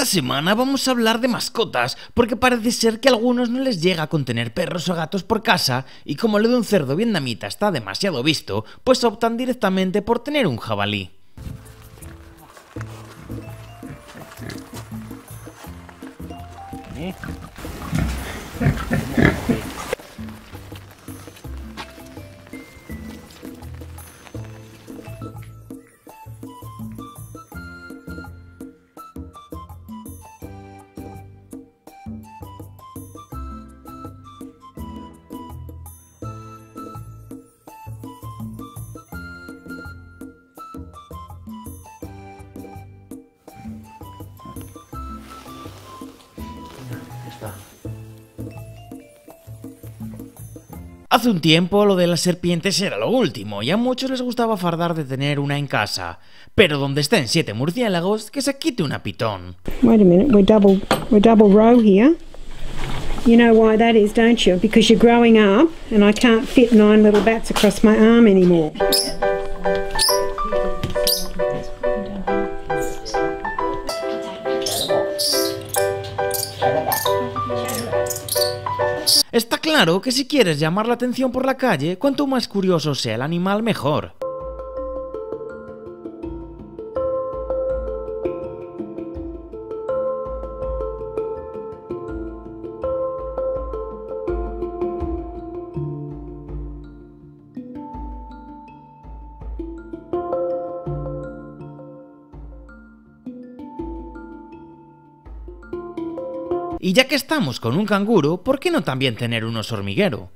semana vamos a hablar de mascotas, porque parece ser que a algunos no les llega con tener perros o gatos por casa, y como lo de un cerdo vietnamita está demasiado visto, pues optan directamente por tener un jabalí. Hace un tiempo lo de las serpientes era lo último y a muchos les gustaba fardar de tener una en casa. Pero donde estén 7 murciélagos, que se quite una pitón. Wait a minute, we're double row here. You know why that is, don't you? Because you're growing up and I can't fit 9 little bats across my arm anymore. Está claro que si quieres llamar la atención por la calle, cuanto más curioso sea el animal, mejor. Y ya que estamos con un canguro, ¿por qué no también tener un oso hormiguero?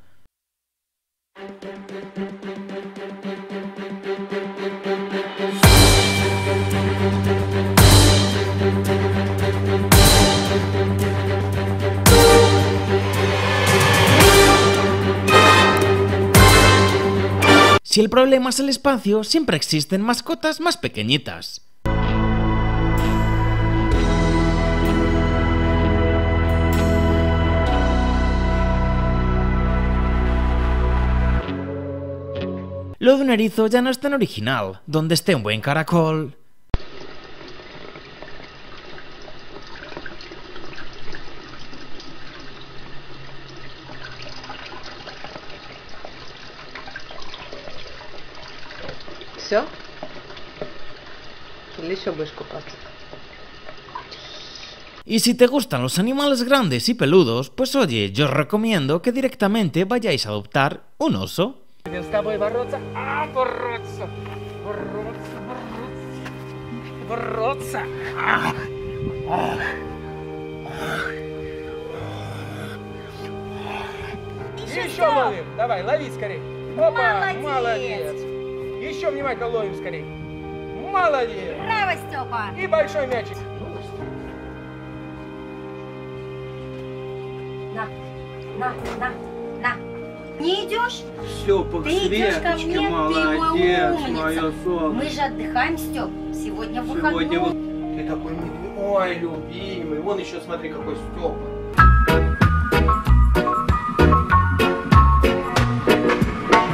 Si el problema es el espacio, siempre existen mascotas más pequeñitas. Lo de un erizo ya no es tan original, donde esté un buen caracol. Все? Или еще будешь купаться? Y si te gustan los animales grandes y peludos, pues oye, yo os recomiendo que directamente vayáis a adoptar un oso. С тобой бороться? Бороться! Бороться, бороться! Бороться! Еще ловим! Давай, лови скорей! Опа! Молодец! Еще внимательно ловим скорей! Молодец! Браво, Степа! И большой мячик! На! Не идешь? Степа, Ты идешь ко мне, ты мой умница. мое солнце! Мы же отдыхаем, Степ. Сегодня выходной. Ты такой милый. Ой, любимый. Вон еще смотри, какой Степа.